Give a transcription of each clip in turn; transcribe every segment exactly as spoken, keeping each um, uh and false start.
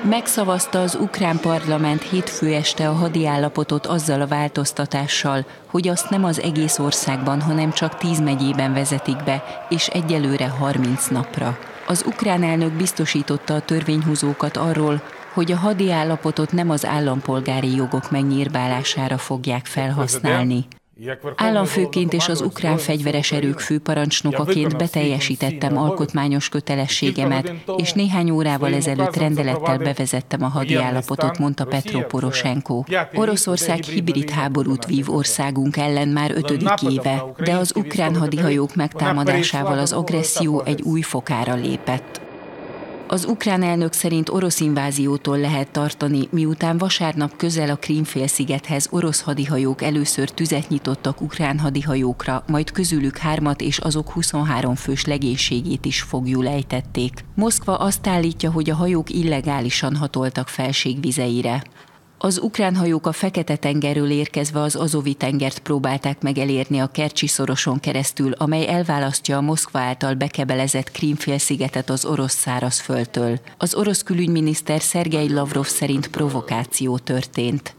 Megszavazta az ukrán parlament hétfő este a hadiállapotot azzal a változtatással, hogy azt nem az egész országban, hanem csak tíz megyében vezetik be, és egyelőre harminc napra. Az ukrán elnök biztosította a törvényhozókat arról, hogy a hadiállapotot nem az állampolgári jogok megnyírbálására fogják felhasználni. Államfőként és az ukrán fegyveres erők főparancsnokaként beteljesítettem alkotmányos kötelességemet, és néhány órával ezelőtt rendelettel bevezettem a hadiállapotot, mondta Petro Poroshenko. Oroszország hibrid háborút vív országunk ellen már ötödik éve, de az ukrán hadihajók megtámadásával az agresszió egy új fokára lépett. Az ukrán elnök szerint orosz inváziótól lehet tartani, miután vasárnap közel a Krím-félszigethez orosz hadihajók először tüzet nyitottak ukrán hadihajókra, majd közülük hármat és azok huszonhárom fős legénységét is foglyul ejtették. Moszkva azt állítja, hogy a hajók illegálisan hatoltak felségvizeire. Az ukrán hajók a Fekete-tengerről érkezve az Azovi-tengert próbálták meg elérni a Kercsi-szoroson keresztül, amely elválasztja a Moszkva által bekebelezett Krím-félszigetet az orosz szárazföldtől. Az orosz külügyminiszter Szergej Lavrov szerint provokáció történt.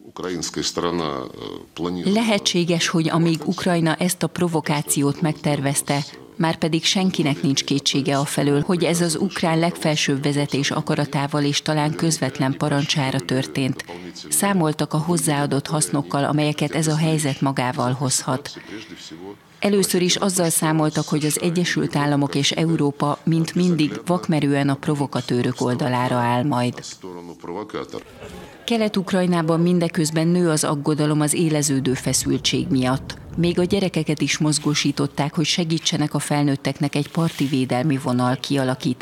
Lehetséges, hogy amíg Ukrajna ezt a provokációt megtervezte, márpedig senkinek nincs kétsége afelől, hogy ez az ukrán legfelsőbb vezetés akaratával és talán közvetlen parancsára történt. Számoltak a hozzáadott hasznokkal, amelyeket ez a helyzet magával hozhat. Először is azzal számoltak, hogy az Egyesült Államok és Európa, mint mindig, vakmerően a provokatőrök oldalára áll majd. Kelet-Ukrajnában mindeközben nő az aggodalom az éleződő feszültség miatt. Még a gyerekeket is mozgósították, hogy segítsenek a felnőtteknek egy parti védelmi vonal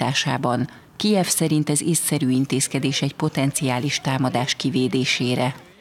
kialakításában. Kijev szerint ez észszerű intézkedés egy potenciális támadás kivédésére.